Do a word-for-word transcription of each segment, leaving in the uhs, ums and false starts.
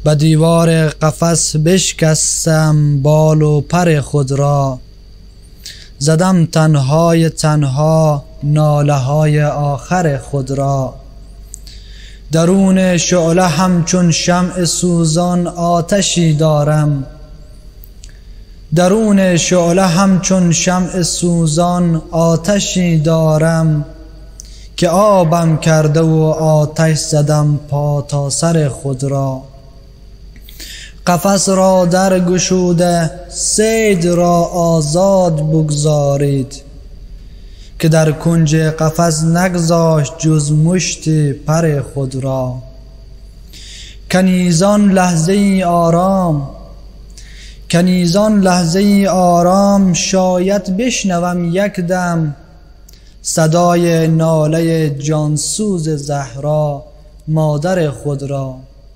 به دیوار قفس بشکستم بال و پر خود را، زدم تنهای تنها ناله های آخر خود را. درون شعله همچون شمع سوزان آتشی دارم، درون شعله همچون شمع سوزان آتشی دارم، که آبم کرده و آتش زدم پا تا سر خود را. قفس را در گشوده صید را آزاد بگذارید، که در کنج قفس نگذاشت جز مشت پر خود را. کنیزان لحظه ای آرام، کنیزان لحظه ای آرام، شاید بشنوم یک دم صدای ناله جانسوز زهرا مادر خود را.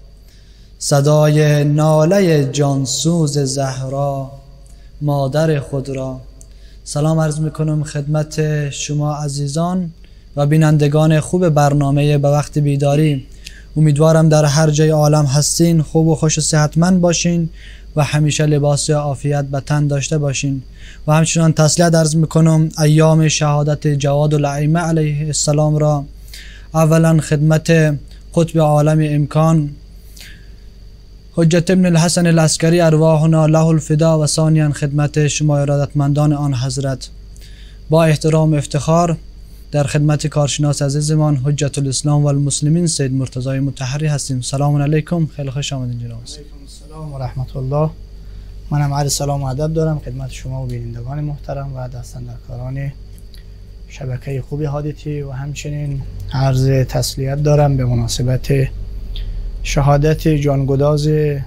صدای ناله جانسوز زهرا مادر خود را. سلام عرض میکنم خدمت شما عزیزان و بینندگان خوب برنامه به وقت بیداری. امیدوارم در هر جای عالم هستین خوب و خوش و صحتمند باشین و همیشه لباس عافیت به تن داشته باشین. و همچنان تسلیت عرض میکنم ایام شهادت جواد الائمه علیه السلام را اولا خدمت قطب عالم امکان حجت ابن الحسن العسکری ارواحنا له الفدا و ثانیا خدمت شما ارادتمندان آن حضرت. با احترام و افتخار در خدمت کارشناس عزیزمان حجت الاسلام و المسلمین سید مرتضی مطهری هستیم. سلام علیکم، خیلی خوش آمدین جناب. علیکم السلام و رحمت الله. منم عرض سلام و ادب دارم خدمت شما و بینندگان محترم و دستاندرکاران شبکه خوبی حادثی و همچنین عرض تسلیت دارم به مناسبت شهادت جانگداز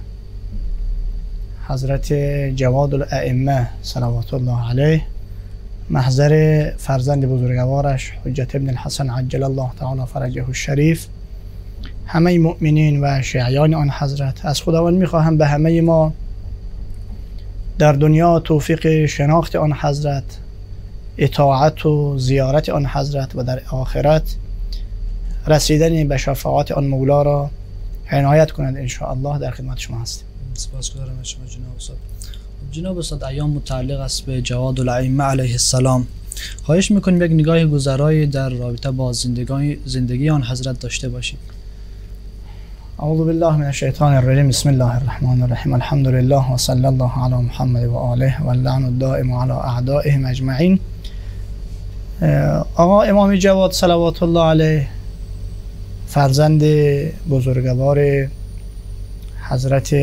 حضرت جواد الائمه صلوات الله علیه، محضر فرزند بزرگوارش حجت ابن الحسن عجل الله تعالی فرجه الشریف. همه مؤمنین و شیعیان آن حضرت از خداوند میخواهم به همه ما در دنیا توفیق شناخت آن حضرت، اطاعت و زیارت آن حضرت و در آخرت رسیدن به شفاعت آن مولا را عنایت کنند. ان شاء الله در خدمت شما هستیم. سپاسگزارم از شما جناب استاد. جناب استاد ایام متعلق است به جواد الائمه علیه السلام. خواهش میکنیم یک نگاه گذرایی در رابطه با زندگی زندگی آن حضرت داشته باشید. اعوذ بالله من الشیطان الرجیم. بسم الله الرحمن الرحیم. الحمد لله و صلی الله علی محمد و آله و اللعن الدائم علی اعدائهم اجمعین. آقا امام جواد صلوات الله علیه فرزند بزرگوار حضرت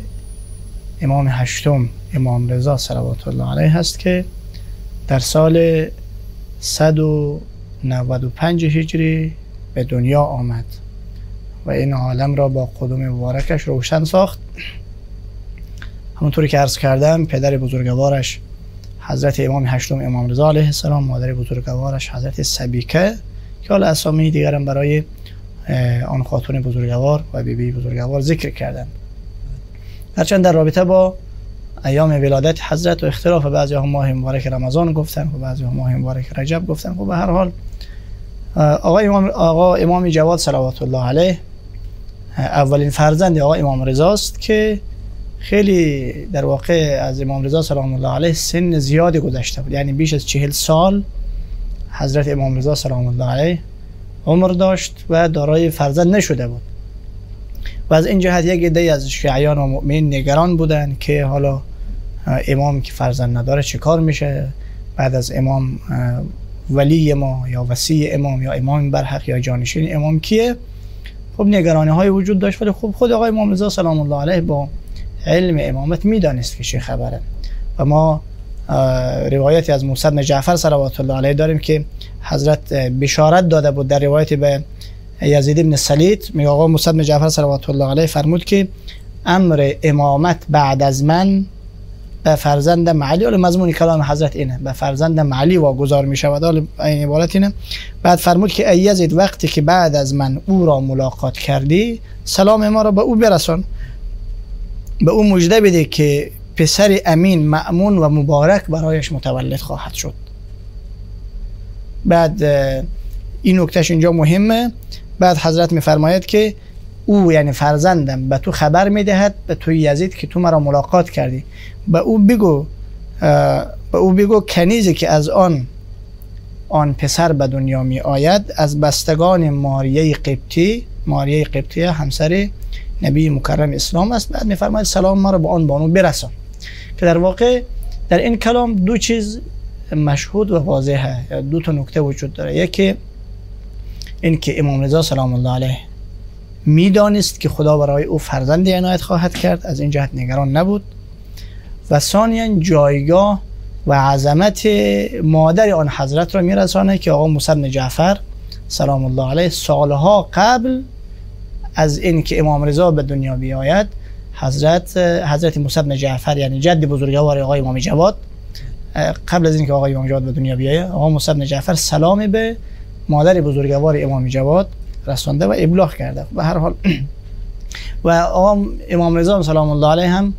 امام هشتم امام رضا صلوات الله علیه هست که در سال صد و نود و پنج هجری به دنیا آمد و این عالم را با قدوم مبارکش روشن ساخت. همونطوری که عرض کردم پدر بزرگوارش حضرت امام هشتم امام رضا علیه السلام، مادر بزرگوارش حضرت سبیکه که حالا اسامی دیگرم برای آن خاتون بزرگوار و بیبی بزرگوار ذکر کردند. هرچند در رابطه با ایام ولادت حضرت و اختلاف بعضی ها ماه مبارک رمضان گفتن و بعضی ها ماه مبارک رجب گفتن. و به هر حال آقا امام آقا امام جواد صلوات الله علیه اولین فرزند آقا امام رضا است که خیلی در واقع از امام رضا سلام الله علیه سن زیادی گذشته بود، یعنی بیش از چهل سال حضرت امام رضا سلام الله علیه عمر داشت و دارای فرزند نشده بود. و از این جهت یک عده از شیعیان و مؤمنین نگران بودند که حالا امام که فرزند نداره چه کار میشه، بعد از امام ولی ما یا وصی امام یا امام برحق یا جانشین امام کیه. خب نگرانی های وجود داشت، ولی خب خود آقای امام رضا سلام الله علیه با علم امامت میدانست که چه خبره. و ما روایتی از موسی بن جعفر صلوات الله علیه داریم که حضرت بشارت داده بود در روایت به یزید بن سلیط. میگه آقا موسی بن جعفر صلوات الله علیه فرمود که امر امامت بعد از من به فرزندم علی، ولی مضمون کلام حضرت اینه، به فرزندم علی واگذار می شود. حالا این عبارت اینه. بعد فرمود که ای یزید وقتی که بعد از من او را ملاقات کردی سلام ما را به او برسان، به او مژده بده که پسر امین مأمون و مبارک برایش متولد خواهد شد. بعد این نکتهش اینجا مهمه. بعد حضرت میفرماید که او یعنی فرزندم به تو خبر میدهد به تو یزید که تو مرا ملاقات کردی، به او بگو به او بگو کنیزی که از آن آن پسر به دنیا می آید از بستگان ماریه قبطی، ماریه قبطی همسر نبی مکرم اسلام است. بعد می فرماید سلام ما را به آن بانو برسان، که در واقع در این کلام دو چیز مشهود و واضحه، دو تا نکته وجود داره. یکی این که امام رضا سلام الله علیه میدانست که خدا برای او فرزند عنایت خواهد کرد، از این جهت نگران نبود. و ثانیاً جایگاه و عظمت مادر آن حضرت را میرسانه که آقا موسی بن جعفر سلام الله علیه سالها قبل از این که امام رضا به دنیا بیاید، حضرت حضرت موسی بن جعفر یعنی جد بزرگوار آقای امام جواد، قبل از اینکه آقای امام جواد به دنیا بیاید، آقا موسی بن جعفر سلام به مادر بزرگوار امام جواد رسانده و ابلاغ کرده. به هر حال و آقا امام رضا سلام الله علیه هم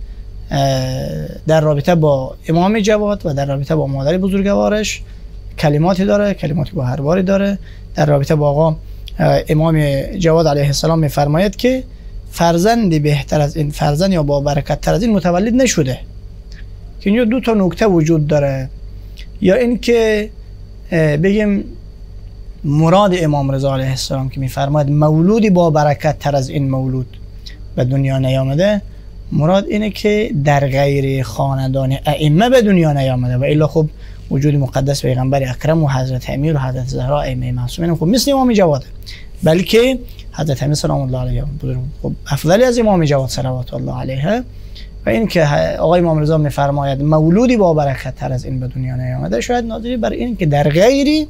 در رابطه با امام جواد و در رابطه با مادر بزرگوارش کلماتی داره، کلماتی با هر باری داره. در رابطه با آقا امام جواد علیه السلام میفرماید که فرزندی بهتر از این، فرزند یا با برکت تر از این متولد نشده. که اینجا دو تا نکته وجود داره، یا این که بگیم مراد امام رضا علیه السلام که میفرماید مولودی با برکت تر از این مولود به دنیا نیامده، مراد اینه که در غیر خاندان ائمه به دنیا نیامده، و الا خب وجود مقدس پیغمبر اکرم و حضرت امیر و حضرت زهرا ائمه معصومین خب مثل امام جواد، بلکه حضرت امیر سلام الله علیه خب افضل از امام جواد صلوات الله علیه. و این که آقای امام رضا میفرماید مولودی با برکت تر از این به دنیا نیامده، شاید ناظری بر این که در غیر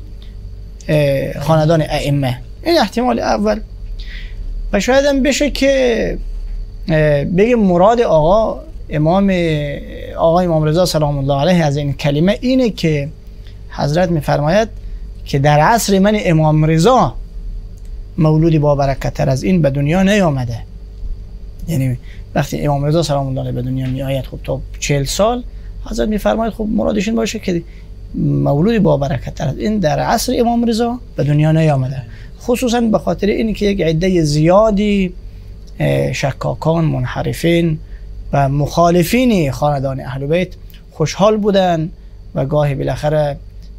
خاندان ائمه، این احتمال اول. و شاید هم بشه که بگیم مراد آقا امام آقا امام رضا سلام الله علیه از این کلمه اینه که حضرت میفرماید که در عصر من امام رضا مولودی با برکت تر از این به دنیا نیامده. یعنی وقتی امام رضا سلام الله علیه به دنیا می آید خب تا چهل سال حضرت میفرماید خب مرادش این باشه که مولودی با برکت تر از این در عصر امام رضا به دنیا نیامده، خصوصا به خاطر این که یک عده زیادی شکاکان، منحرفین و مخالفین خاندان اهل بیت خوشحال بودن و گاهی بالاخره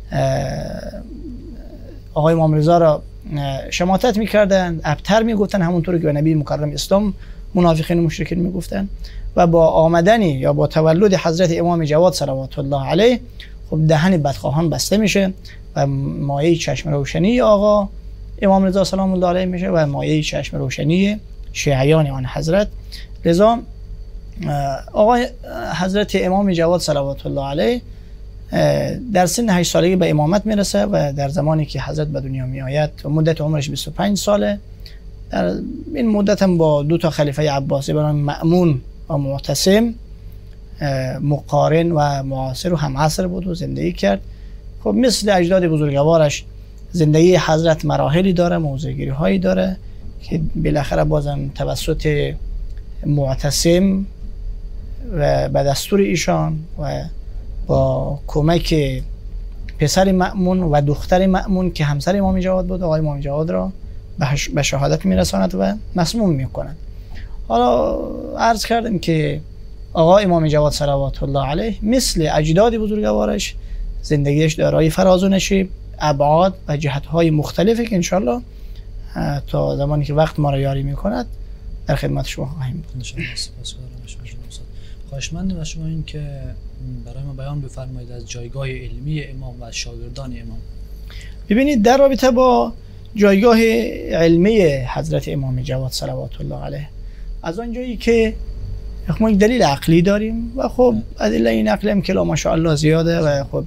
آقای امام رضا را شماتت میکردن، ابتر میگفتن، همونطور که به نبی مکرم اسلام منافقین و مشرکین میگفتن. و با آمدنی یا با تولد حضرت امام جواد صلوات الله علیه خب دهن بدخواهان بسته میشه و مایه چشم روشنی آقا امام رضا سلام الله علیه میشه و مایه چشم روشنی شیعیان آن حضرت. لذا آقا حضرت امام جواد صلوات الله علیه در سن هشت سالگی به امامت میرسه و در زمانی که حضرت به دنیا می آید و مدت عمرش بیست و پنج ساله، در این مدت هم با دو تا خلیفه عباسی به نام مأمون و معتصم مقارن و معاصر و هم عصر بود و زندگی کرد. خب مثل اجداد بزرگوارش زندگی حضرت مراحلی داره، موضع‌گیری هایی داره که بالاخره بازم توسط معتصم و به دستور ایشان و با کمک پسر مأمون و دختر مأمون که همسر امام جواد بود، آقای امام جواد را به شهادت میرساند و مسموم میکند. حالا عرض کردم که آقا امام جواد صلوات الله علیه مثل اجداد بزرگوارش زندگیش دارای فراز و نشیب، ابعاد و جهت‌های مختلفه که انشالله تا زمانی که وقت ما را یاری میکند در خدمت شما خواهیم بود. انشالله. خواهشمندم از شما این که برای ما بیان بفرمایید از جایگاه علمی امام و شاگردان امام. ببینید در رابطه با جایگاه علمی حضرت امام جواد صلوات الله علیه، از آنجایی که ما یک دلیل عقلی داریم و خب ادله این عقلی هم که ماشاءالله زیاده و خب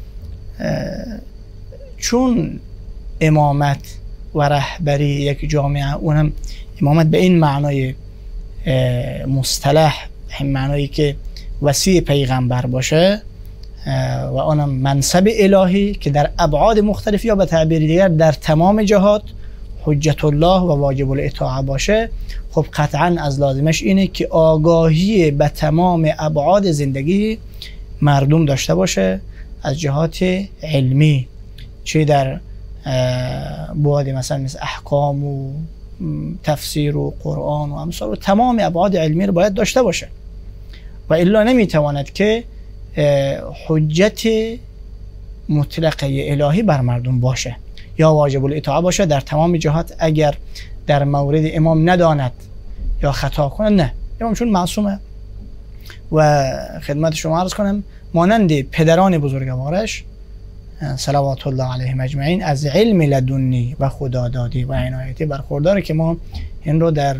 چون امامت و رهبری یک جامعه، اونم امامت به این معنای مصطلح، این معنایی که وصی پیغمبر باشه و آنم منصب الهی که در ابعاد مختلف یا به تعبیر دیگر در تمام جهات حجت الله و واجب الاطاعه باشه، خب قطعا از لازمش اینه که آگاهی به تمام ابعاد زندگی مردم داشته باشه از جهات علمی، چه در بعد مثلا مثل احکام و تفسیر و قرآن و امثال و تمام ابعاد علمی رو باید داشته باشه و الا نمیتواند که حجت مطلقه الهی بر مردم باشه یا واجب الاطاعه باشه در تمام جهات. اگر در مورد امام نداند یا خطا کنه، نه، امام چون معصومه و خدمت شما عرض کنم مانند پدران بزرگوارش صلوات الله علیهم اجمعین از علم لدنی و خدادادی و عنایتی برخورداره که ما این رو در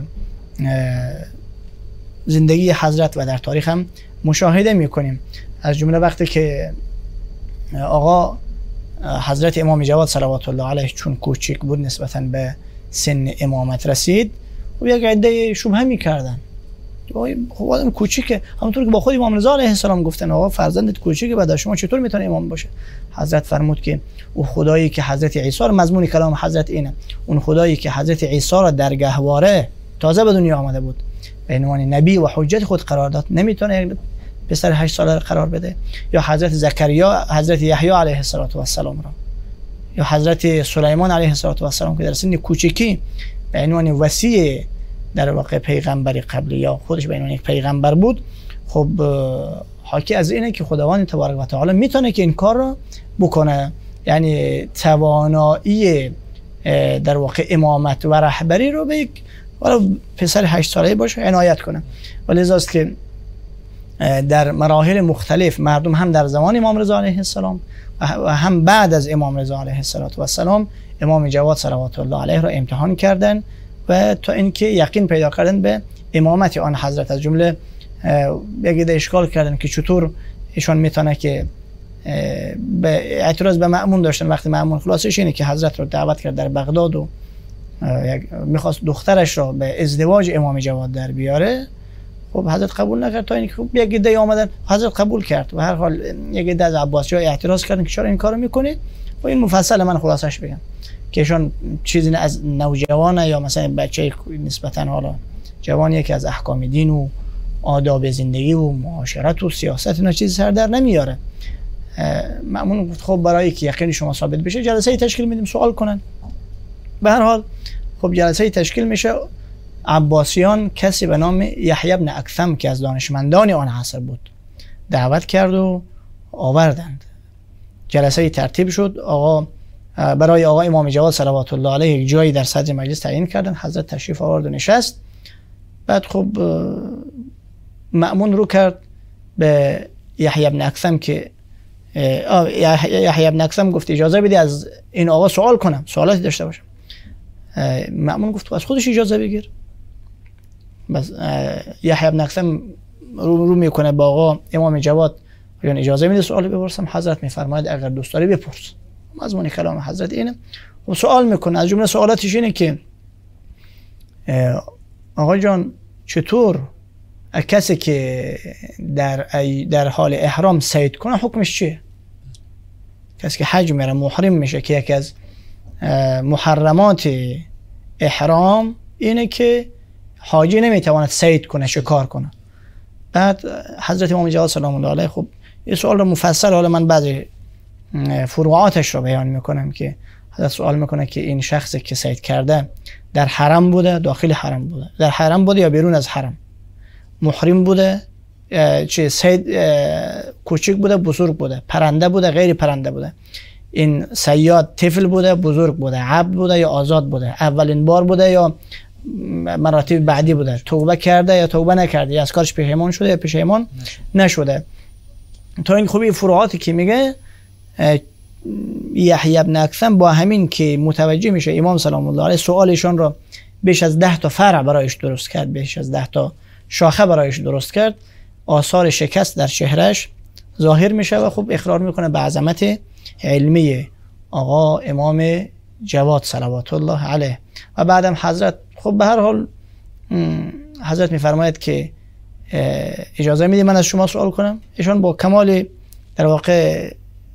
زندگی حضرت و در تاریخ هم مشاهده میکنیم. از جمله وقتی که آقا حضرت امام جواد صلوات الله علیه چون کوچک بود نسبتاً به سن امامت رسید و یک عده شبهه میکردن، خب آدم کوچیکه، همونطور که با خود امام رضا علیه السلام گفتن آقا فرزندت کوچیکه بعد شما چطور میتونه امام باشه؟ حضرت فرمود که او خدایی که حضرت عیسی، مضمون کلام حضرت اینه، اون خدایی که حضرت عیسی را در گهواره تازه به دنیا آمده بود به عنوان نبی و حجت خود قرار داد، نمیتونه پسر هشت ساله قرار بده؟ یا حضرت زکریا، حضرت یحیی علیه السلام را، یا حضرت سلیمان علیه السلام که در سن کوچکی به عنوان وصی در واقع پیغمبری قبلی یا خودش به عنوان یک پیغمبر بود. خب حاکی از اینه که خداوند تبارک و تعالی میتونه که این کار رو بکنه، یعنی توانایی در واقع امامت و رهبری رو به یک پسر هشت ساله باشه عنایت کنه. ولذاست که در مراحل مختلف مردم هم در زمان امام رضا علیه السلام و هم بعد از امام رضا علیه السلام امام جواد صلوات الله علیه را امتحان کردن و تا اینکه یقین پیدا کردن به امامت آن حضرت. از جمله یک اشکال کردن که چطور ایشان میتونه که به اعتراض به مأمون داشتن، وقتی مأمون خلاصش اینه که حضرت رو دعوت کرد در بغداد و میخواست دخترش را به ازدواج امام جواد در بیاره، خب حضرت قبول نکرد تا اینکه خب یک عده آمدن حضرت قبول کرد و هر حال یک عده از عباسی‌ها اعتراض کردن که چرا این کارو میکنید و این مفصل من خلاصش بگم که ایشان چیزی از نوجوانه یا مثلا بچه نسبتا حالا جوانی که از احکام دین و آداب زندگی و معاشرت و سیاست اینا چیزی سر در نمیاره. مأمون گفت خب برای که یقین شما ثابت بشه جلسه تشکیل میدیم سوال کنن. به هر حال خب جلسه تشکیل میشه، عباسیان کسی به نام یحیی بن اکثم که از دانشمندان آن عصر بود دعوت کرد و آوردند. جلسه ترتیب شد، آقا برای آقا امام جواد صلوات الله علیه یک جایی در صدر مجلس تعیین کردن، حضرت تشریف آورد و نشست. بعد خب مأمون رو کرد به یحیی بن اکثم که یحیی بن اکثم گفت اجازه بدی از این آقا سوال کنم، سوالاتی داشته باشم. مأمون گفت از خودش اجازه بگیر. بس یحیی بن اکثم رو رو میکنه با آقا امام جواد، یعنی اجازه میده سوال بپرسم؟ حضرت میفرماید اگر دوست داری بپرس. مضمون کلام حضرت اینه و سوال میکنه. از جمله سوالاتش اینه که آقا جان چطور کسی که در در حال احرام صید کنه حکمش چیه؟ کسی که حج میره محرم میشه که یکی از محرمات احرام اینه که حاجی نمیتواند صید کنه، شکار کنه. بعد حضرت امام جواد سلام الله علیه خب این سوال رو مفصل، حالا من بعضی فروعاتش رو بیان میکنم که حضرت سوال میکنه که این شخصی که صید کرده در حرم بوده، داخل حرم بوده، در حرم بوده یا بیرون از حرم، محرم بوده، چه صید کوچک بوده، بزرگ بوده، پرنده بوده، غیر پرنده بوده، این صیاد طفل بوده، بزرگ بوده، عبد بوده یا آزاد بوده، اولین بار بوده یا مراتب بعدی بوده، توبه کرده یا توبه نکرده، یا از کارش پشیمان شده یا پشیمان نشده. تا این خوبی فروعاتی که میگه یحیی بن اکثم با همین که متوجه میشه امام سلام الله علیه سوالشون رو بیش از ده تا فرع برایش درست کرد، بیش از ده تا شاخه برایش درست کرد، آثار شکست در چهرهش ظاهر میشه و خب اقرار میکنه به عظمت علمی آقا امام جواد صلوات الله علیه. و بعدم حضرت خب به هر حال حضرت میفرماید که اجازه میدید من از شما سوال کنم؟ ایشان با کمال در واقع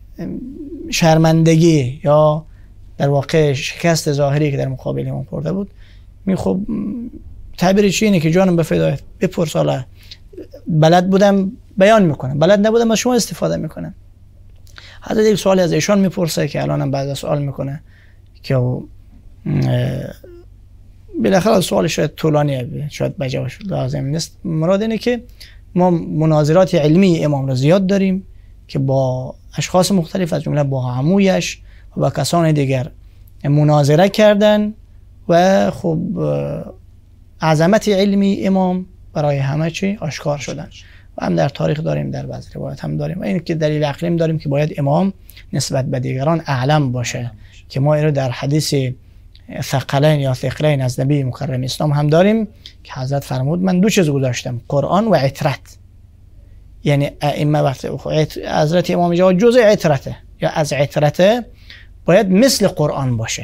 شرمندگی یا در واقع شکست ظاهری که در مقابل امام خورده بود می خب تعبیر چی اینه که جانم به فدایت بپرس، حالا بلد بودم بیان میکنم، بلد نبودم از شما استفاده میکنم. حضرت یک سوالی از ایشان میپرسه که الانم بعد سوال میکنه که بالاخره سوال شاید طولانیه، شاید بجاش لازم نیست. مراد اینه که ما مناظرات علمی امام را زیاد داریم که با اشخاص مختلف از جمله با عمویش و با کسان دیگر مناظره کردن و خب عظمت علمی امام برای همه چی آشکار شدن و هم در تاریخ داریم، در بعضی روایات هم داریم. و این که دلیل عقلی داریم که باید امام نسبت به دیگران اعلم باشه که ما اینو در حدیث ثقلین یا ثقلین از نبی مکرم اسلام هم داریم که حضرت فرمود من دو چیز گذاشتم، قرآن و عترت. یعنی ائمه وقت حضرت امام جواد جزء عترته یا از عترته باید مثل قرآن باشه.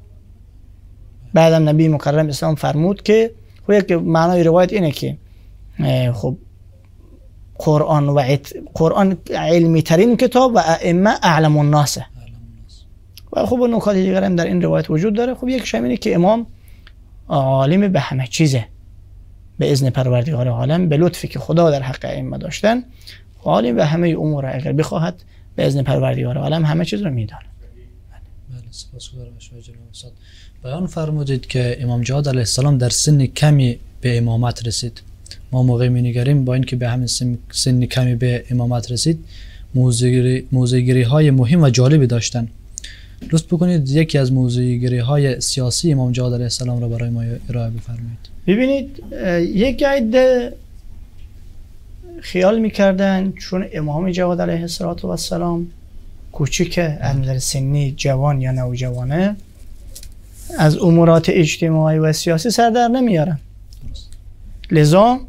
بعدم نبی مکرم اسلام فرمود که خب معنای روایت اینه که خب قرآن و عت... قرآن علمی ترین کتاب و ائمه اعلم الناس. و خب نکات دیگر هم در این روایت وجود داره. خب یکیش اینه که امام عالم به همه چیزه به اذن پروردگار عالم، به لطفی که خدا در حق ائمه داشتن عالم به همه امور، اگر بخواهد به اذن پروردگار عالم همه چیز رو میدونه. بله سپاسگزارم شما جناب استاد. بیان فرمودید که امام جواد علیه السلام در سن کمی به امامت رسید. ما موقعی می‌نگریم با اینکه به همین سن, سن کمی به امامت رسید موضوعگیری موضوعگیری های مهم و جالبی داشتن. لطف بکنید یکی از موضوعگیری های سیاسی امام جواد علیه السلام را برای ما ارائه بفرمایید. ببینید یک عده خیال میکردن چون امام جواد علیه السلام کوچیکه، از نظر سنی جوان یا نوجوانه، از امورات اجتماعی و سیاسی سر در نمیارن. لذا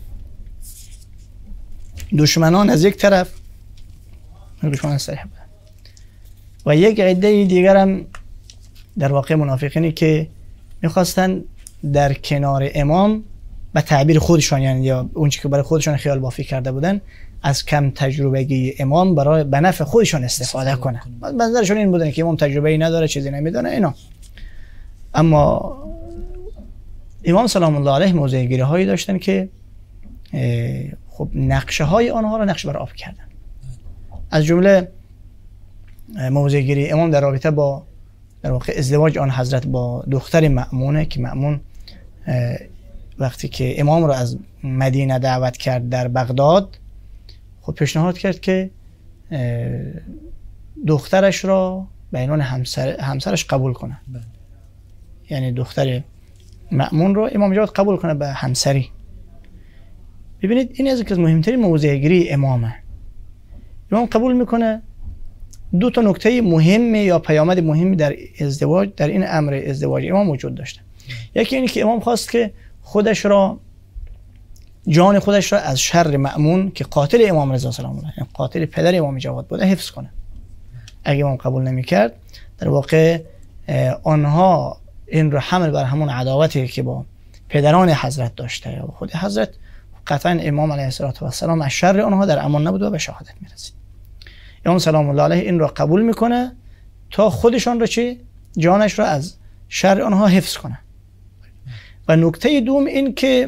دشمنان از یک طرف دشمنان صریح و یک عده دیگر هم در واقع منافقینی که میخواستن در کنار امام به تعبیر خودشان، یعنی یا اون چیزی که برای خودشان خیال بافی کرده بودن، از کم تجربگی امام برای به نفع خودشان استفاده کنه. منظرشون این بودن که امام تجربه‌ای نداره، چیزی نمیدونه اینا. اما امام سلام الله علیه موضع‌گیری هایی داشتن که خب نقشه های آنها را نقش بر آب کردن. از جمله موضع‌گیری امام در رابطه با در واقع ازدواج آن حضرت با دختر مأمونه که مأمون وقتی که امام را از مدینه دعوت کرد در بغداد، خب پیشنهاد کرد که دخترش را به عنوان همسر همسرش قبول کنه. بله. یعنی دختر مأمون رو امام جواد قبول کنه به همسری. ببینید این از از مهمترین موضع‌گیری امامه. امام قبول میکنه. دو تا نکته مهم یا پیامد مهمی در ازدواج، در این امر ازدواج امام وجود داشته. یکی اینه که امام خواست که خودش را، جان خودش را از شر مأمون که قاتل امام رضا سلام الله علیه، قاتل پدر امام جواد بوده، حفظ کنه. اگه امام قبول نمیکرد در واقع آنها این رو حمل بر همون عداوتی که با پدران حضرت داشته یا خود حضرت، قطعا امام علیه السلام از شر آنها در امان نبود و به شهادت میرسید. امام سلام الله علیه این رو قبول میکنه تا خودشان رو چی؟ جانش را از شر آنها حفظ کنه. و نکته دوم این که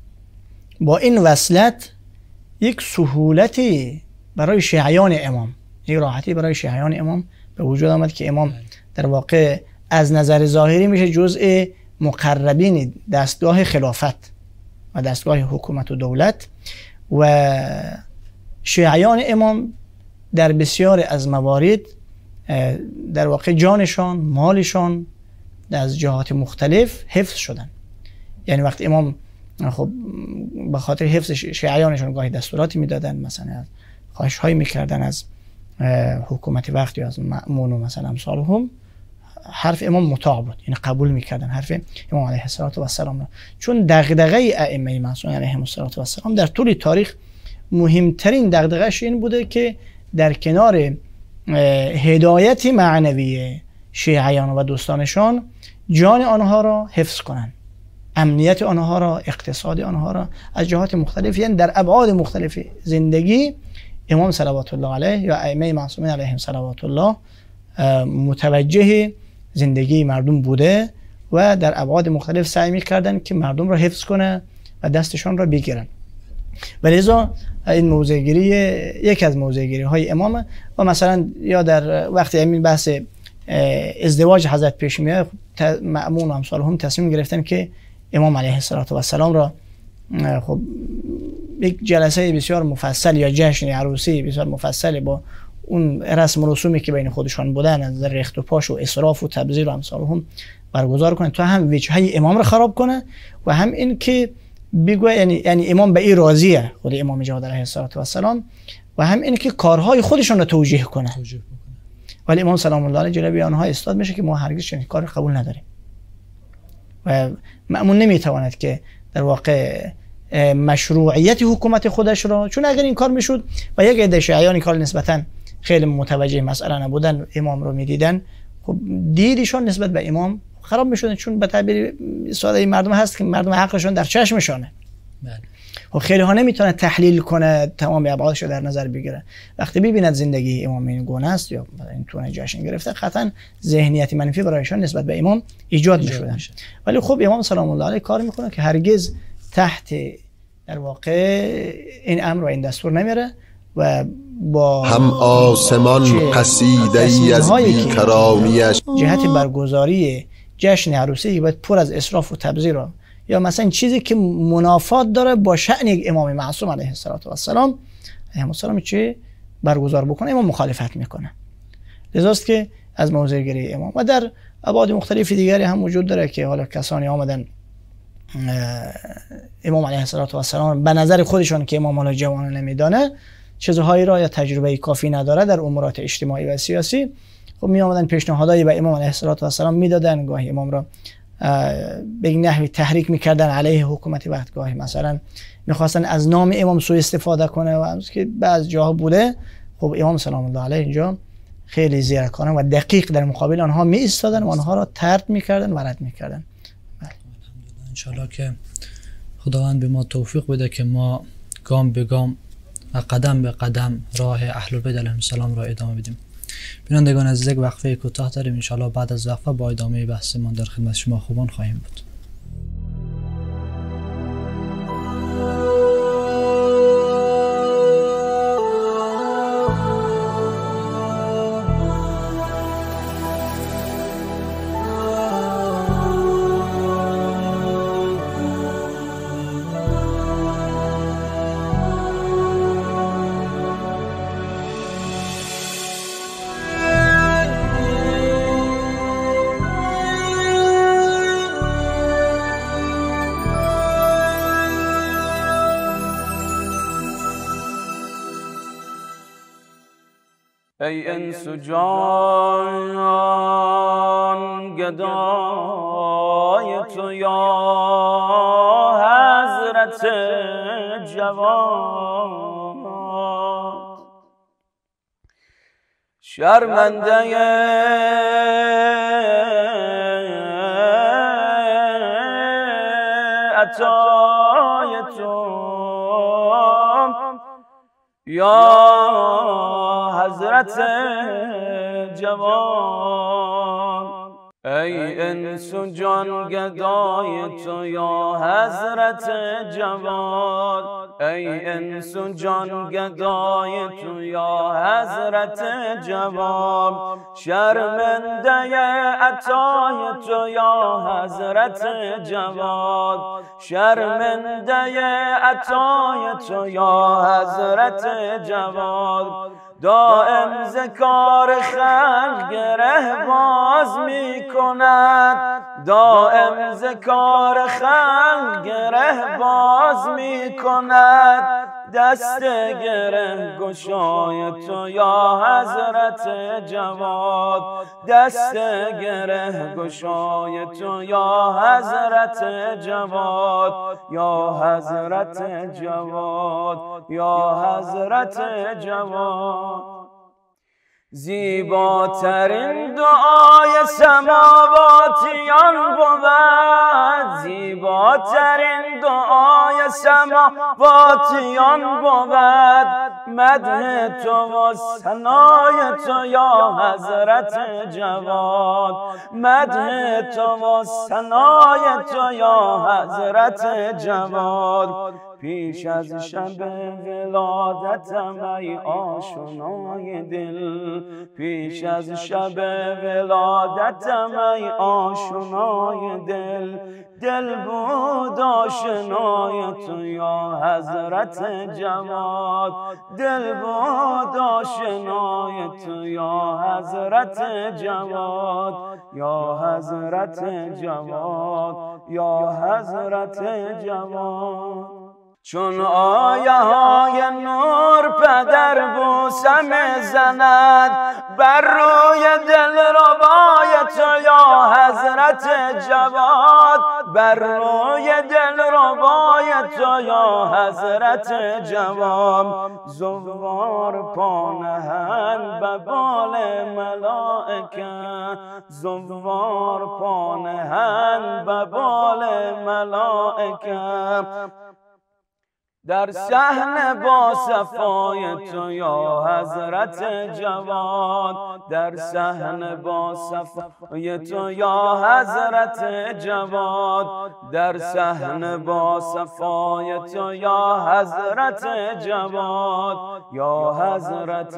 با این وصلت یک سهولتی برای شیعیان امام، یک راحتی برای شیعیان امام به وجود آمد که امام در واقع از نظر ظاهری میشه جزء مقربین دستگاه خلافت و دستگاه حکومت و دولت، و شیعیان امام در بسیار از موارد در واقع جانشان، مالشان از جهات مختلف حفظ شدن. یعنی وقتی امام خب به خاطر حفظ شیعیانشان گاهی دستوراتی میدادن، مثلا خواهش هایی میکردن از حکومت وقتی از مأمون و مثلا امثالهم، حرف امام مطاع بود، یعنی قبول میکردن حرف امام علیه السلام را. چون دغدغه ائمه معصومین علیهم السلام در طول تاریخ مهمترین دغدغه‌اش این بوده که در کنار هدایت معنوی شیعیان و دوستانشان جان آنها را حفظ کنند، امنیت آنها را، اقتصاد آنها را از جهات مختلف، یعنی در ابعاد مختلف زندگی امام صلوات الله علیه یا ائمه معصومین علیهم صلوات الله متوجه زندگی مردم بوده و در ابعاد مختلف سعی می‌کردند که مردم را حفظ کنه و دستشان را بگیرن. ولذا این موضع‌گیری یک از موضع‌گیری‌های امام. و مثلا یا در وقتی همین بحث ازدواج حضرت پیش میاد، مأمون و امثال هم تصمیم گرفتن که امام علیه السلام را خب یک جلسه بسیار مفصل یا جشن عروسی بسیار مفصل با اون رسم و رسومی که بین خودشان بودن از نظر ریخت و پاش و اسراف و تبذیر و امثال هم برگزار کنه، تو هم وجهه امام را خراب کنه و هم این که بگوه یعنی یعنی امام به این راضیه، خود امام جواد علیه السلام، و هم این که کارهای خودشان را توجیه کنه. ولی امام سلام الله علیه جلوی آنها استاد میشه که ما هرگز چنین کار قبول نداریم و مأمون نمیتواند که در واقع مشروعیت حکومت خودش را، چون اگر این کار میشد و یک عده شیعیان کار نسبتا خیلی متوجه مسئله نبودن امام رو میدیدن، خب دیدشان نسبت به امام خراب میشدن، چون به تعبیر ساده مردم هست که مردم حقشون در چشمشانه. بله. و خیلی ها نمیتونه تحلیل کنه، تمام ابعادش رو در نظر بگیره. وقتی ببیند زندگی امام این گونه است یا این تونه جشن گرفته، قطعا ذهنیت منفی برایشان نسبت به امام ایجاد میشدن. ولی خب امام سلام الله علیه کار میکنه که هرگز تحت در واقع این امر و این دستور نمیره و با هم آسمان قصیده ای از بیکرامیش جهت برگزاری جشن عروسی باید پر از اسراف و تبذیر یا مثلا چیزی که منافات داره با شأن یک امام معصوم علیه السلام علیه السلام چی برگزار بکنه، امام مخالفت میکنه. لذاست که از موضع گیری امام و در ابعاد مختلف دیگری هم وجود داره که حالا کسانی آمدن امام علیه السلام به نظر خودشون که امام حالا جوان نمیدانه، چیزهایی را یا تجربه کافی نداره در امورات اجتماعی و سیاسی، خب می آمدن پیشنهادایی به امام علیه السلام میدادن، گاهی امام را به این نحوی تحریک میکردن علیه حکومت وقت، گاهی مثلا میخواستن از نام امام سوء استفاده کنه و همز که بعض جاها بوده. خب امام سلام الله علیه اینجا خیلی زیرکانه و دقیق در مقابل آنها می ایستادن و آنها را طرد میکردن و رد میکردن. انشاءالله که خداوند به ما توفیق بده که ما گام به گام و قدم به قدم راه اهل بیت علیهم السلام را ادامه بدیم. بینندگان عزیز، یک وقفه کوتاه داریم، انشاءالله بعد از وقفه با ادامه بحثمان در خدمت شما خوبان خواهیم بود. ای انس و جان گدای تو یا حضرت جواد، شرمنده عطای تو یا حضرت جوان. ای انس و جان گدای تو یا حضرت جوان، ای انس و جان گدای تو یا حضرت جوان، شرمنده عطای تو یا حضرت جوان، شرمنده عطای تو یا حضرت جوان. دائم ذکار خلق گره باز می کند، دائم ذکار خلق گره باز می کند، دست گره گشای تو یا حضرت جواد، دست گره گشای تو یا حضرت جواد، یا حضرت جواد، یا حضرت جواد. زیباترین دعای سماواتیان بود، زیباترین دعای سماواتیان بود، مدح تو و ثنای تو یا حضرت جواد، مدح تو و ثنای تو یا حضرت جواد. پیش از شب ولادتم ای آشنای دل، پیش از شب ولادتم ای آشنای دل، دل بود آشنای تو یا حضرت جواد، دل بود آشنای تو یا حضرت جواد، یا حضرت جواد، یا حضرت جواد. چون آیه های نور پدر بوسم زند بر روی دل ربای تو یا حضرت جواد، بر روی دل ربای تو یا حضرت جواد. زوار پانهن به بال ملائکه، زوار پانهن به بال ملائکه، در صحن با صفای تو یا حضرت جواد، در صحن با صفای تو یا حضرت جواد، در صحن با صفای تو یا حضرت جواد، یا حضرت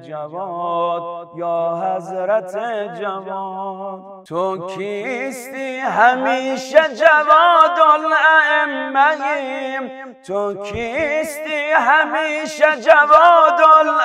جواد، یا حضرت جواد. تو کیستی همیشه جواد الائمه، تو کیستی همیشه جواد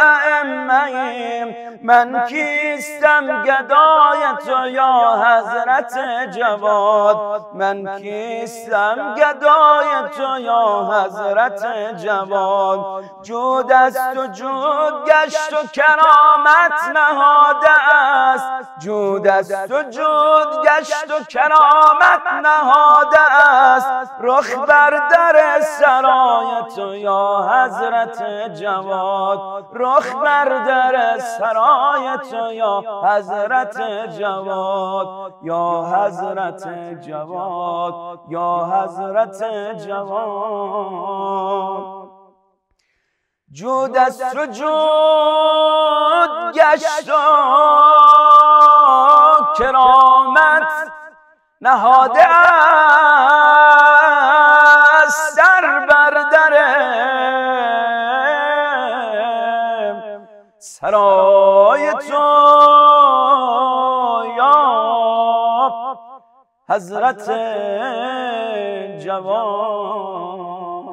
الائمه، من کیستم گدای تو یا حضرت جواد، من کیستم گدای تو یا حضرت جواد. جود است و جود گشت و کرامت نهاده است، جود است و جود گشت و کرامت نهاده است، رخ بر در سرای تو یا حضرت جواد، رخ بر در سرای تو یا حضرت جواد، یا حضرت جواد، یا حضرت جواد. جود است و جود گشت و کرامت نهاده است، سر بر در سرای تو یا حضرت جواد.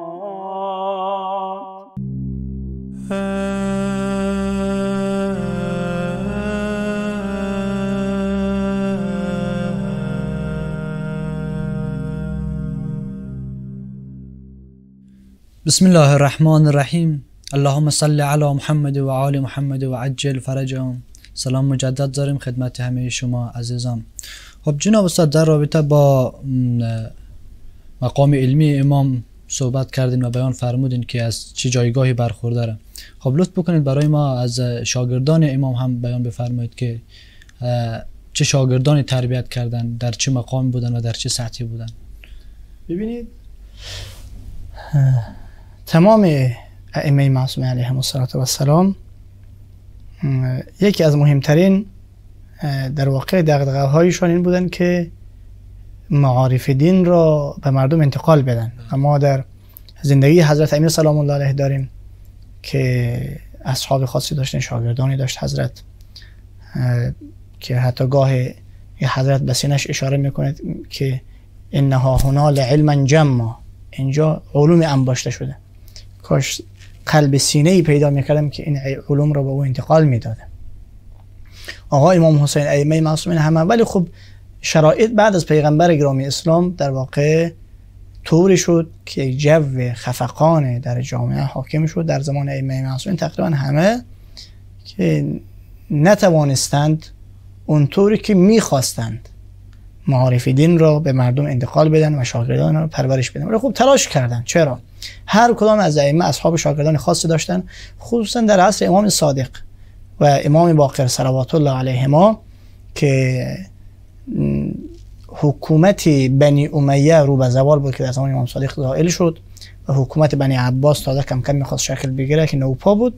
بسم الله الرحمن الرحیم. اللهم صل علی محمد و آل محمد و عجل فرجهم. سلام مجدد داریم خدمت همه شما عزیزان. خب جناب استاد، در رابطه با مقام علمی امام صحبت کردین و بیان فرمودین که از چه جایگاهی برخورداره. خب لطف بکنید برای ما از شاگردان امام هم بیان بفرمایید که چه شاگردانی تربیت کردن، در چه مقام بودن و در چه سطحی بودن. ببینید تمام ائمه معصومین علیهم السلام یکی از مهمترین در واقع دغدغه هایشان این بودن که معارف دین را به مردم انتقال بدن. اما در زندگی حضرت امیر سلام الله علیه داریم که اصحاب خاصی داشتن، شاگردانی داشت حضرت که حتی گاه حضرت به سینش اشاره میکنه که انها هنا لعلما جما، اینجا علوم انباشته شده. کاش قلب سینه ای پیدا میکردم که این علوم را به او انتقال میدادم. آقا امام حسین ائمه معصومین همه، ولی خب شرایط بعد از پیغمبر گرامی اسلام در واقع طوری شد که جو خفقان در جامعه حاکم شد در زمان ائمه معصومین. تقریبا همه که نتوانستند اونطوری که میخواستند معارف دین را به مردم انتقال بدن و شاگردان را پرورش بدن، ولی خب تلاش کردند. چرا؟ هر کدام از ائمه اصحاب شاگردان خاصی داشتن، خصوصا در عصر امام صادق و امام باقر صلوات الله علیهما که حکومت بنی امیه رو به زوال بود که در زمان امام صادق زائل شد و حکومت بنی عباس تازه کم کم میخواست شکل بگیره که نوپا بود.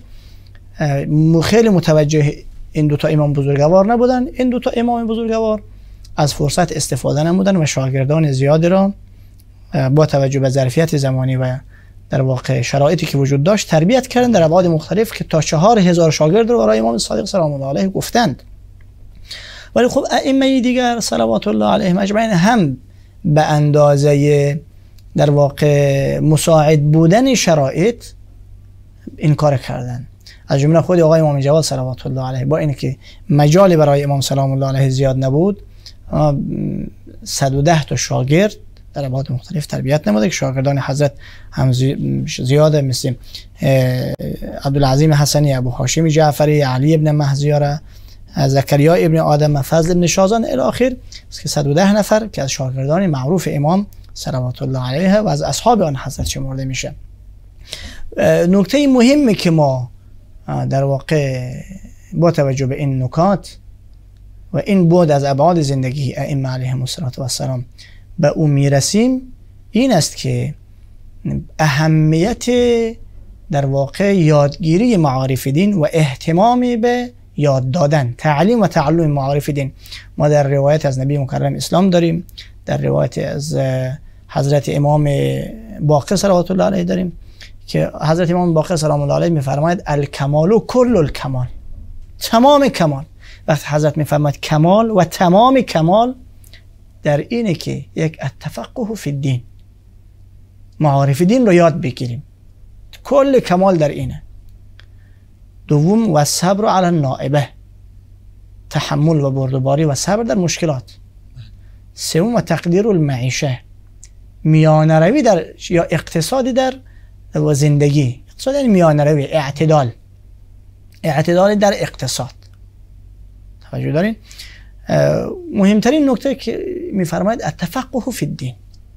خیلی متوجه این دوتا امام بزرگوار نبودن. این دوتا امام بزرگوار از فرصت استفاده نمودن و شاگردان زیادی را با توجه به ظرفیت زمانی و در واقع شرایطی که وجود داشت تربیت کردن در ابعاد مختلف که تا چهار هزار شاگرد رو برای امام صادق سلام الله علیه گفتند. ولی خب ائمه دیگر صلوات الله علیهم اجمعین هم به اندازه در واقع مساعد بودن شرایط این کار کردن. از جمله خود آقای امام جواد صلوات الله علیه با اینکه مجال برای امام سلام الله علیه زیاد نبود، صد و ده تا شاگرد در ابعاد مختلف تربیت نموده که شاگردان حضرت هم زیاده، مثل عبدالعظیم حسنی، ابو هاشم جعفری، علی ابن مهزیاره، زکریا ابن آدم، فضل ابن شازان الی آخر که صد و ده نفر که از شاگردان معروف امام صلوات الله علیه و از اصحاب آن حضرت شمرده میشه. نکته مهمی که ما در واقع با توجه به این نکات و این بود از ابعاد زندگی ائمه علیهم السلام به اون میرسیم این است که اهمیت در واقع یادگیری معارف دین و اهتمامی به یاد دادن، تعلیم و تعلم معارف دین. ما در روایت از نبی مکرم اسلام داریم، در روایت از حضرت امام باقر صلوات الله علیه داریم که حضرت امام باقر سلام الله علیه میفرماید الکمال و کل الکمال، تمام کمال. وقتی حضرت میفرماید کمال و تمام کمال در اینه که یک التفقه فی الدین، معارف دین رو یاد بگیریم، کل کمال در اینه. دوم و صبر علی النائبه، تحمل و بردباری و صبر در مشکلات. سوم و تقدیر المعیشه، میانه روی در یا اقتصادی در و زندگی. اقتصاد یعنی میانه روی، اعتدال، اعتدال در اقتصاد. توجه دارین؟ مهمترین نکته که میفرماید التفقه فی الدین،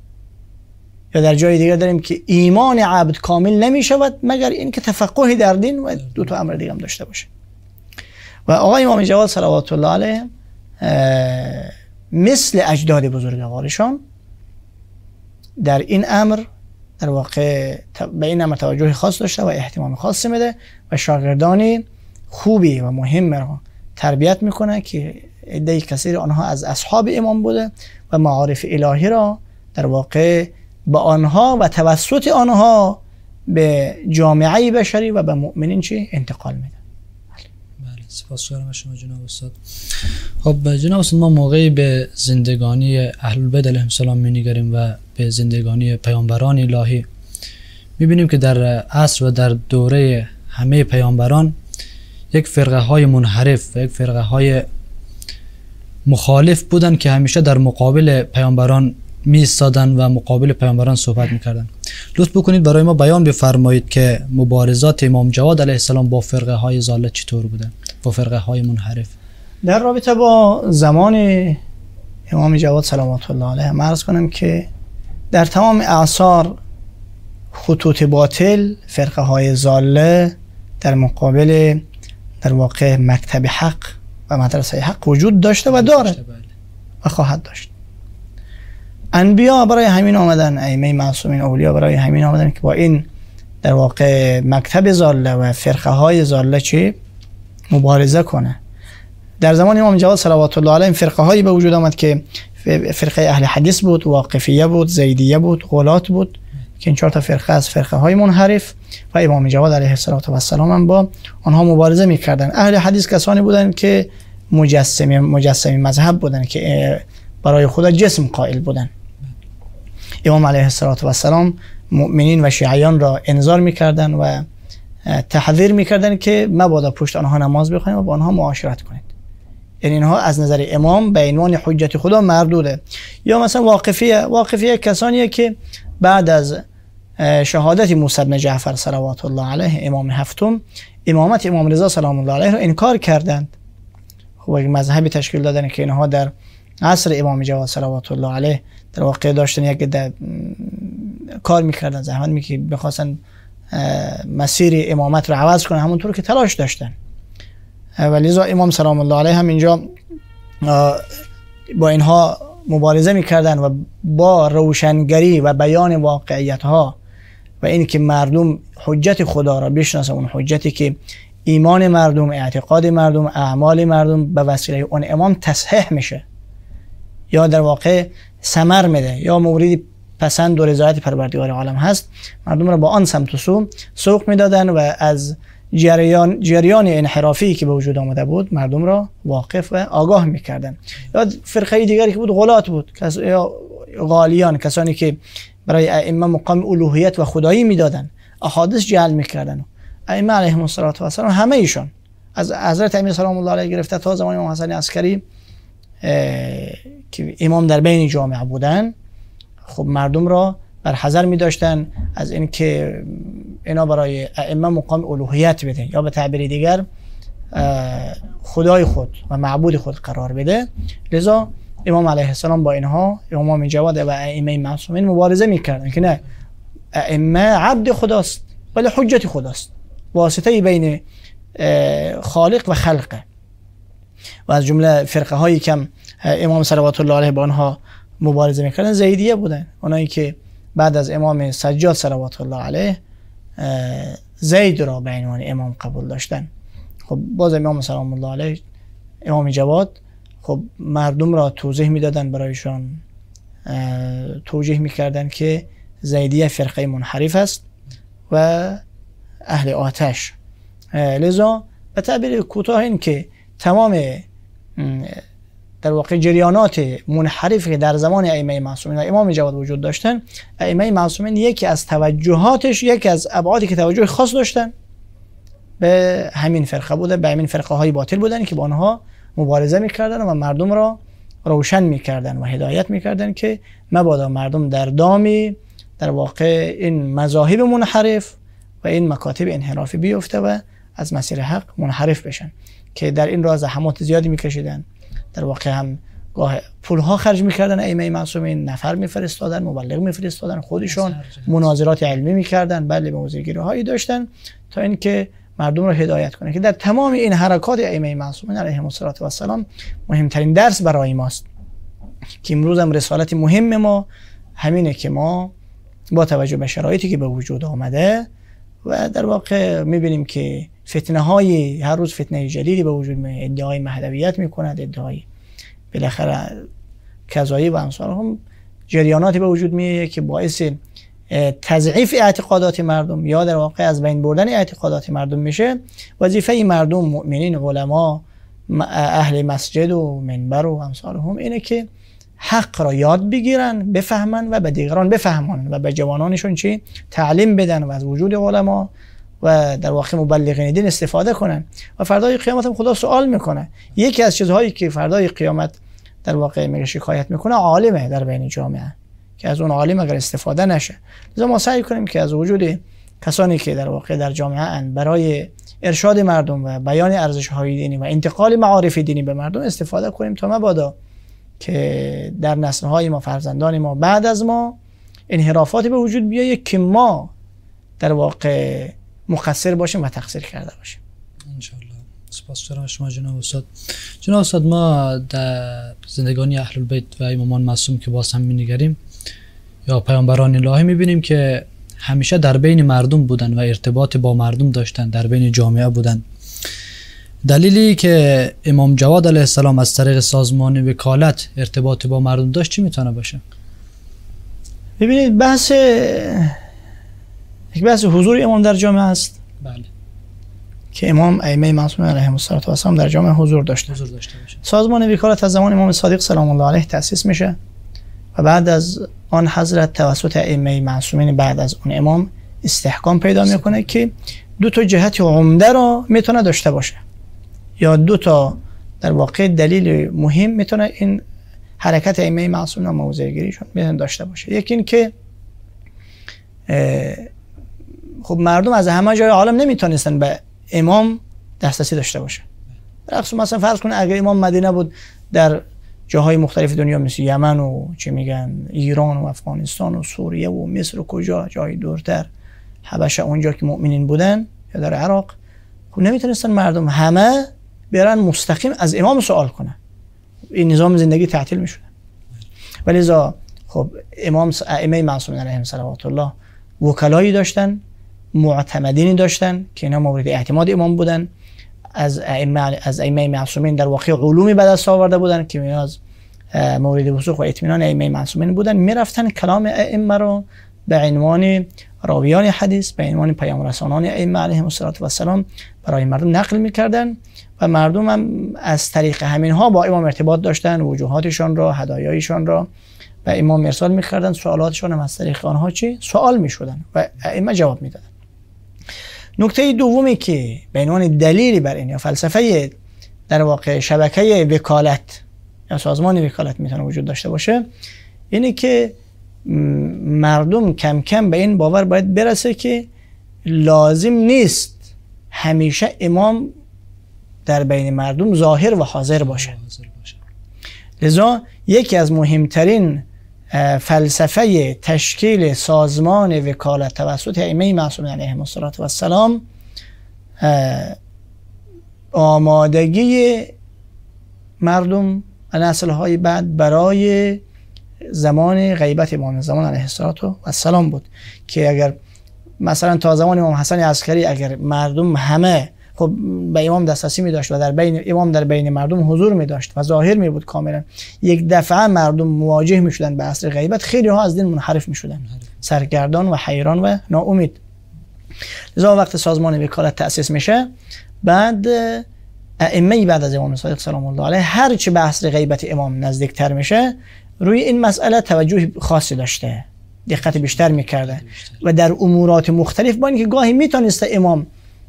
یا در جای دیگر داریم که ایمان عبد کامل نمی شود مگر اینکه تفقهی در دین و دو تا امر دیگه هم داشته باشه. و آقای امام جواد صلوات الله علیه مثل اجداد بزرگوارشان در این امر در واقع به این امر توجه خاص داشته و اهتمام خاصی میده و شاگردانی خوبی و مهم را تربیت میکنه که عده کثیر آنها از اصحاب امام بوده و معارف الهی را در واقع به آنها و توسط آنها به جامعه بشری و به مؤمنین چی انتقال میده. بله، سپاسگزارم از شما جناب استاد. خب جناب استاد، ما موقعی به زندگانی اهل البیت علیهم السلام می‌نگریم و به زندگانی پیامبران الهی می‌بینیم که در عصر و در دوره همه پیامبران یک فرقه های منحرف و یک فرقه های مخالف بودن که همیشه در مقابل پیامبران می ایستادن و مقابل پیامبران صحبت میکردن. لطف بکنید برای ما بیان بفرمایید که مبارزات امام جواد علیه السلام با فرقه های ضاله چطور بوده، با فرقه های منحرف. در رابطه با زمان امام جواد سلامت الله علیه من عرض کنم که در تمام اعصار خطوط باطل، فرقه های ضاله در مقابل در واقع مکتب حق و مدرسه حق وجود داشته و داره و خواهد داشت. انبیا برای همین آمدن، ائمه معصومین اولیا برای همین آمدن که با این در واقع مکتب ضاله و فرقه های ضاله چی مبارزه کنه. در زمان امام جواد صلوات الله علیه فرقه هایی به وجود آمد که فرقه اهل حدیث بود، واقفیه بود، زیدیه بود، غلات بود که این چهار تا فرقه از فرقه های منحرف و امام جواد علیه السلام هم با آنها مبارزه میکردن. اهل حدیث کسانی بودن که مجسمی مجسمی مذهب بودن که برای خدا جسم قائل بودن. امام علیه السلام مؤمنین و شیعیان را انذار میکردن و تحذیر میکردن که مبادا پشت آنها نماز بخوانید و با آنها معاشرت کنید. یعنی اینها از نظر امام به عنوان حجت خدا مردوده. یا مثلا واقفیه، واقفیه کسانیه که بعد از شهادت موسی بن جعفر صلوات الله علیه امام هفتم امامت امام رضا سلام الله علیه را انکار کردند. خب مذهبی تشکیل دادن که اینها در عصر امام جواد صلوات الله علیه در واقع داشتن یک کار میکردن، زحمت میکردن، میخواستن مسیر امامت رو عوض کنن، همونطور که تلاش داشتن. و لذا امام سلام الله علیه هم اینجا با اینها مبارزه میکردن و با روشنگری و بیان واقعیت ها و این که مردم حجت خدا را بشناسن، اون حجتی که ایمان مردم، اعتقاد مردم، اعمال مردم به وسیله اون امام تصحیح میشه یا در واقع ثمر میده یا موردی پسند و رضایت پروردگار عالم هست، مردم را با آن سمت و سو سوق میدادن و از جریان جریان انحرافی که به وجود آمده بود مردم را واقف و آگاه میکردن. یا فرقه دیگری که بود غلات بود، کس یا غالیان، کسانی که برای ائمه مقام الوهیت و خدایی میدادن، احادیث جعل میکردن. ائمه علیهم السلام همه ایشان از حضرت امیر سلام الله علیه گرفته تا زمان امام حسن عسکری که امام در بین جامعه بودن، خب مردم را بر حذر می داشتن از اینکه اینا برای ائمه مقام الوهیت بده یا به تعبیر دیگر خدای خود و معبود خود قرار بده. لذا امام علیه السلام با اینها، امام جواد و ائمه معصومین مبارزه میکردن که نه، ائمه عبد خداست ولی حجت خداست، واسطه بین خالق و خلقه. و از جمله فرقه هایی که امام صلوات الله علیه با آنها مبارزه میکردن زیدیه بودن، اونایی که بعد از امام سجاد صلوات الله علیه زید را به عنوان امام قبول داشتن. خب باز امام سلام الله علیه، امام جواد، خب مردم را توضیح میدادن، برایشان توجیه میکردن که زیدیه فرقه منحرف است و اهل آتش. لذا به تعبیر کوتاه این که تمام در واقع جریانات منحرف که در زمان ائمه معصومین و امام جواد وجود داشتن، ائمه معصومین یکی از توجهاتش، یکی از ابعادی که توجه خاص داشتن به همین فرقه بوده، به همین فرقه های باطل بودن که با آنها مبارزه میکردن و مردم را روشن میکردن و هدایت میکردن که مبادا مردم در دامی در واقع این مذاهب منحرف و این مکاتب انحرافی بیفته و از مسیر حق منحرف بشن، که در این راه زحمات زیادی میکشیدن. در واقع هم گاه پولها خرج میکردن، ائمه معصومین نفر میفرستادن، مبلغ میفرستادن، خودشون مناظرات علمی میکردن، بله موضوعگیری هایی داشتن تا اینکه مردم رو هدایت کنه. که در تمام این حرکات ائمه معصومین علیهم السلام مهمترین درس برای ماست که امروز هم رسالت مهم ما همینه که ما با توجه به شرایطی که به وجود آمده و در واقع میبینیم که فتنه های هر روز فتنه جدیدی به وجود میاد، ادعای مهدویت میکند، ادعای بالاخره کذایی و امثال هم جریاناتی به وجود میاد که باعث تضعیف اعتقادات مردم یا در واقع از بین بردن اعتقادات مردم میشه. وظیفه مردم، مؤمنین، علما، اهل مسجد و منبر و امثال هم اینه که حق را یاد بگیرن، بفهمن و به دیگران بفهمانن و به جوانانشون چی تعلیم بدن و از وجود علما و در واقع مبلغین دین استفاده کنن. و فردای قیامت هم خدا سوال میکنه. یکی از چیزهایی که فردای قیامت در واقع میگه شکایت میکنه عالمه در بین جامعه، که از اون عالم اگر استفاده نشه. لذا ما سعی کنیم که از وجود کسانی که در واقع در جامعه اند برای ارشاد مردم و بیان ارزش‌های دینی و انتقال معارف دینی به مردم استفاده کنیم تا مبادا که در نسل‌های ما، فرزندان ما بعد از ما انحرافاتی به وجود بیاید که ما در واقع مقصر باشیم و تقصیر کرده باشیم. ان شاء الله. سپاسگزارم شما جناب استاد. جناب استاد، ما در زندگانی اهل البیت و امامان معصوم که باز هم می‌نگریم یا پیامبران الهی می‌بینیم که همیشه در بین مردم بودن و ارتباط با مردم داشتن، در بین جامعه بودن. دلیلی که امام جواد علیه السلام از طریق سازمان وکالت ارتباط با مردم داشت چی میتونه باشه؟ ببینید بحث یک بحث حضور امام در جامعه است. بله. که امام ائمه معصومین علیهم السلام در جامعه حضور داشته. حضور داشته باشه. سازمان وکالت از زمان امام صادق سلام الله علیه تأسیس میشه و بعد از آن حضرت توسط ائمه معصومین بعد از اون امام استحکام پیدا میکنه که دو تا جهت عمده را میتونه داشته باشه، یا دو تا در واقع دلیل مهم میتونه این حرکت ائمه معصومین و موضع‌گیریشون میتونه داشته باشه. یکی این که خب مردم از همه جای عالم نمیتونستن به امام دسترسی داشته باشه. برعکس مثلا فرض کنید اگر امام مدینه بود، در جاهای مختلف دنیا مثل یمن و چه میگن ایران و افغانستان و سوریه و مصر و کجا جای دورتر، حبشه اونجا که مؤمنین بودن، یا در عراق، خب نمیتونستن مردم همه برن مستقیم از امام سوال کنن، این نظام زندگی تعطیل میشد. ولذا خب امام ائمه معصومین علیهم صلوات الله وکلایی داشتن، معتمدینی داشتن که اینا مورد اعتماد امام بودن، از ائمه از ائمه معصومین در واقع علومی به دست آورده بودن که از مورد وثوق و اطمینان ائمه معصومین بودن، میرفتن کلام ائمه رو به عنوان راویان حدیث، به عنوان پیام رسانان ائمه علیهم السلام برای مردم نقل میکردن و مردم هم از طریق همین ها با امام ارتباط داشتن، وجوهاتشان را، هدایایشان را به امام ارسال میکردن، سوالاتشان هم از طریق آنها چی سوال میشدن و ائمه جواب میدادن. نکته دومی که به عنوان دلیلی بر این یا فلسفه در واقع شبکه وکالت یا سازمان وکالت میتونه وجود داشته باشه اینه که مردم کم کم به این باور باید برسه که لازم نیست همیشه امام در بین مردم ظاهر و حاضر باشه. لذا یکی از مهمترین فلسفه تشکیل سازمان وکالت توسط ائمه معصومین علیهم السلام آمادگی مردم نسل‌های بعد برای زمان غیبت امام زمان علیه السلام بود که اگر مثلا تا زمان امام حسن عسکری اگر مردم همه خب به امام دسترسی می داشت و در بین امام در بین مردم حضور می داشت و ظاهر می بود کاملا، یک دفعه مردم مواجه می شدن به عصر غیبت، خیلی ها از دین منحرف می شدن، سرگردان و حیران و ناامید. لذا وقت سازمان وکالت تأسیس میشه، بعد ائمه بعد از امام صادق سلام الله علیه هر چه به عصر غیبت امام نزدیکتر میشه روی این مسئله توجه خاصی داشته، دقت بیشتر میکرده و در امورات مختلف با اینکه گاهی میتونسته امام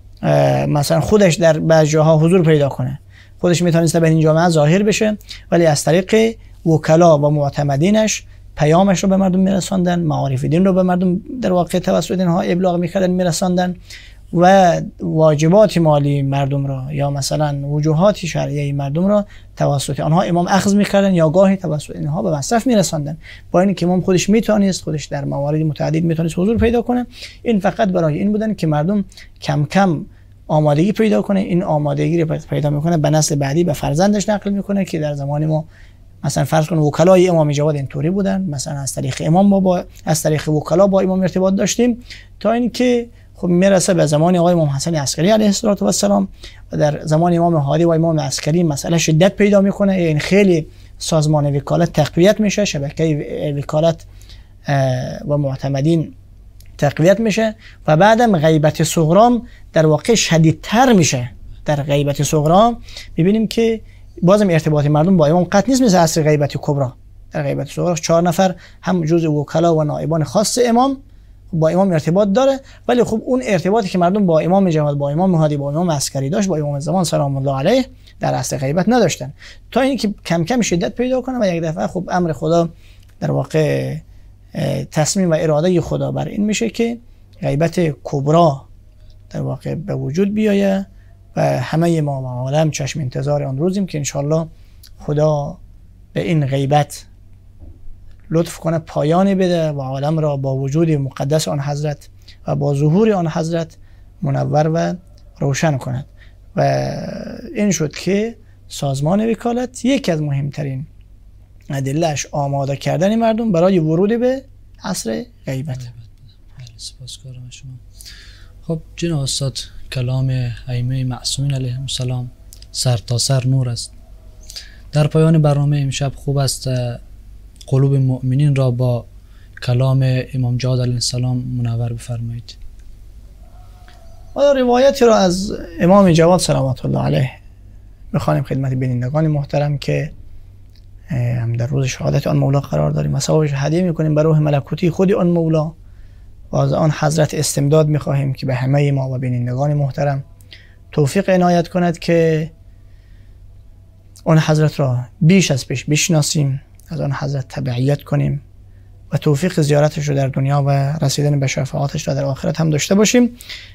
مثلا خودش در بعضی جاها حضور پیدا کنه، خودش میتونسته به این جامعه ظاهر بشه، ولی از طریق وکلا و معتمدینش پیامش رو به مردم میرساندن، معارف دین رو به مردم در واقع توسط اینها ابلاغ میکردن، میرساندن و واجبات مالی مردم را یا مثلا وجوهات شرعیه مردم را توسط آنها امام اخذ میکردن یا گاهی توسط اینها به مصرف میرساندن، با اینکه امام خودش میتونست خودش در موارد متعدد میتونست حضور پیدا کنه. این فقط برای این بودن که مردم کم کم آمادگی پیدا کنه، این آمادگی رو پیدا میکنه به نسل بعدی به فرزندش نقل میکنه که در زمان ما مثلا فرض کن وکلای امام جواد اینطوری بودن، مثلا از طریق امام ما با از طریق وکلا با امام ارتباط داشتیم تا اینکه خب میرسه به زمان آقای امام حسن عسکری علیه السلام و در زمان امام هادی و امام عسکری مسئله شدت پیدا میکنه، این خیلی سازمان وکالت تقویت میشه، شبکه وکالت و معتمدین تقویت میشه و بعدم غیبت صغرا در واقع شدیدتر میشه. در غیبت صغرا ببینیم که بازم ارتباط مردم با امام قطع نیست مثل عصر غیبت کبرا. در غیبت صغرا چهار نفر هم جزء وکلا و نائبان خاص امام با امام ارتباط داره، ولی خب اون ارتباطی که مردم با امام جواد، با امام هادی، با امام عسکری داشت، با امام زمان سلام الله علیه در عصر غیبت نداشتن، تا اینکه کم کم شدت پیدا کنه و یک دفعه خب امر خدا در واقع تصمیم و اراده خدا بر این میشه که غیبت کبرا در واقع به وجود بیایه و همه ما و عالم چشم انتظار آن روزیم که انشالله خدا به این غیبت لطف کنه، پایانی بده و عالم را با وجود مقدس آن حضرت و با ظهور آن حضرت منور و روشن کند. و این شد که سازمان وکالت یکی از مهمترین ادله‌اش آماده کردن مردم برای ورود به عصر غیبت. سپاسگزارم شما. خب جناب استاد، کلام ائمه معصومین علیهم السلام سر تا سر نور است. در پایان برنامه امشب خوب است قلوب مؤمنین را با کلام امام جواد علیه السلام منور بفرمایید. ما روایتی را از امام جواد صلوات الله علیه میخوانیم خدمت بینندگان محترم که هم در روز شهادت آن مولا قرار داریم، ثوابش هدیه میکنیم به روح ملکوتی خود آن مولا و از آن حضرت استمداد میخواهیم که به همه ما و بینندگان محترم توفیق عنایت کند که آن حضرت را بیش از پیش بشناسیم، از آن حضرت تبعیت کنیم و توفیق زیارتش رو در دنیا و رسیدن به شفاعتش را در آخرت هم داشته باشیم.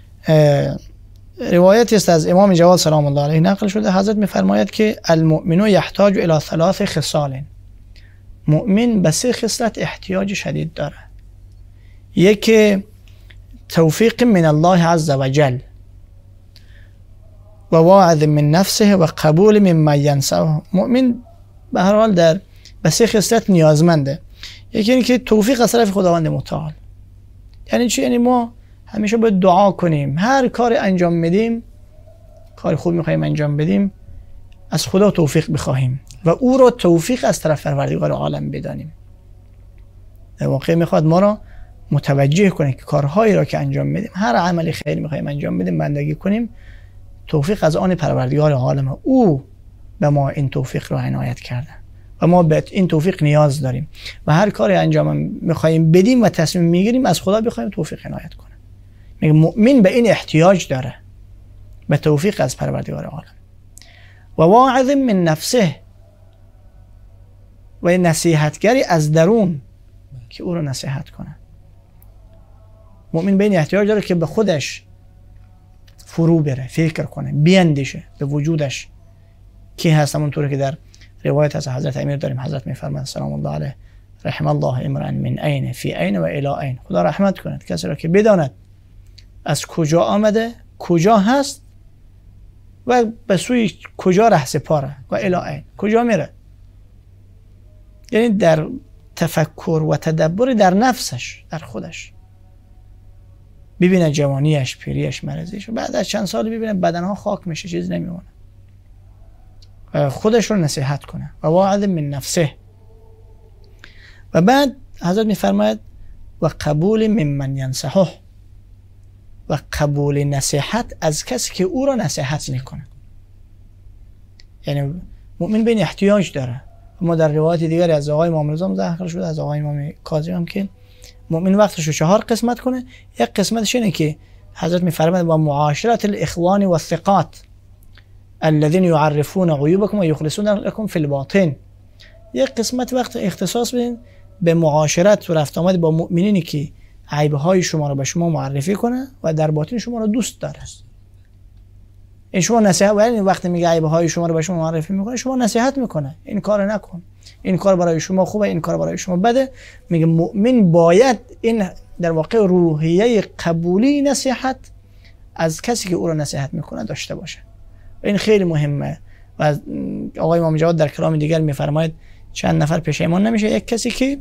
روایتی است از امام جواد سلام الله علیه نقل شده، حضرت میفرماید که المؤمن یحتاج الی ثلاث خصال، مؤمن به سه خصلت احتیاج شدید داره. یکی توفیق من الله عز وجل و وعد من نفسه و قبول مما ینسعه. مؤمن به هر حال در به سه خصلت نیازمنده. یکی اینه که توفیق از طرف خداوند متعال. یعنی چی؟ یعنی ما همیشه باید دعا کنیم، هر کار انجام میدیم، کار خوب میخوایم انجام بدیم، از خدا توفیق بخواهیم و او را توفیق از طرف پروردگار عالم بدانیم. در واقع میخواد ما را متوجه کنه که کارهایی را که انجام میدیم، هر عملی خیر میخوایم انجام بدیم، بندگی کنیم، توفیق از آن پروردگار عالم، او به ما این توفیق را عنایت کرده و ما به این توفیق نیاز داریم و هر کاری انجام میخوایم بدیم و تصمیم میگیریم از خدا بخوایم توفیق عنایت کنه. میگه مؤمن به این احتیاج داره، به توفیق از پروردگار عالم. و واعظ من نفسه، و نصیحتگری از درون که او رو نصیحت کنه. مؤمن به این احتیاج داره که به خودش فرو بره، فکر کنه، بیندیشه به وجودش کی هست. همونطوری که در روایت از حضرت امیر داریم، حضرت میفرماید سلام الله علیه: رحم الله امرا من عین فی عین و الی عین. خدا رحمت کند کسی را که بداند از کجا آمده، کجا هست و به سوی کجا ره سپاره و الی عین، کجا میره. یعنی در تفکر و تدبر در نفسش، در خودش ببینه جوانیش، پیریش، مرضیش، بعد از چند سال ببینه بدنها خاک میشه، چیز نمیمونه. خودش رو نصیحت کنه. و واعظ من نفسه. و بعد حضرت میفرماید و قبول ممن ینصحه، و قبول نصیحت از کسی که او را نصیحت میکنه. یعنی مؤمن به این احتیاج داره. ما در روایت دیگری از آقای امام رضا ذکر شده، از آقای امام کاظم هم، که مؤمن وقتش رو چهار قسمت کنه. یک قسمتش اینه که حضرت میفرماید با معاشرت الاخوان و الثقات الذين يعرفون عيوبكم و يخلصون لكم في الباطن. یک قسمت وقت اختصاص بدین به معاشرت و رفت آمد با مؤمنینی که عیبهای شما رو به شما معرفی کنه و در باطن شما رو دوست داره. این شما نصیحت، یعنی وقتی میگه عیبهای شما رو به شما معرفی میکنه، شما نصیحت میکنه این کار نکن، این کار برای شما خوبه، این کار برای شما بده. میگه مؤمن باید این در واقع روحیه قبولی نصیحت از کسی که او رو نصیحت میکنه داشته باشه. این خیلی مهمه. و آقای امام جواد در کلام دیگر میفرماید چند نفر پشیمان نمیشه؟ یک کسی که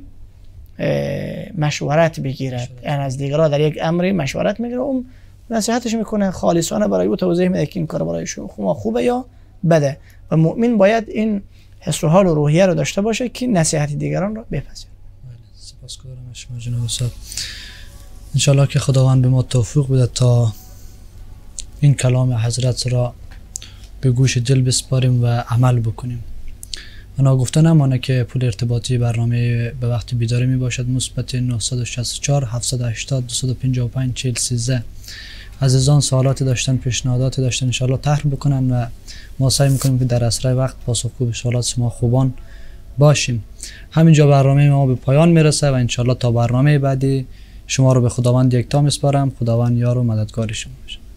مشورت بگیرد، یعنی از دیگران در یک امری مشورت میگیره، اون نصیحتش میکنه، خالصانه برای او توضیح میده که این کار برای شما خوبه یا بده. و مؤمن باید این حس و حال و روحیه رو داشته باشه که نصیحت دیگران رو بپذیره. سپاسگزارم شما جناب استاد. ان شاء الله که خداوند به ما توفیق بده تا این کلام حضرت را به گوش دل بسپاریم و عمل بکنیم. انا گفتن نمانه که پول ارتباطی برنامه به وقت بیداری می باشد مثبت نه شش چهار هفت هشت صفر دو پنج پنج چهل سیزده. عزیزان سوالاتی داشتن، پیشنهاداتی داشتن، ان شاء الله طرح بکنن و ما سعی میکنیم که در اسرع وقت پاسخگو به سوالات شما خوبان باشیم. همینجا برنامه ما به پایان میرسه و ان شاء الله تا برنامه بعدی شما رو به خداوند یکتا میسپارم. خداوند یار و مددگار شما باشه.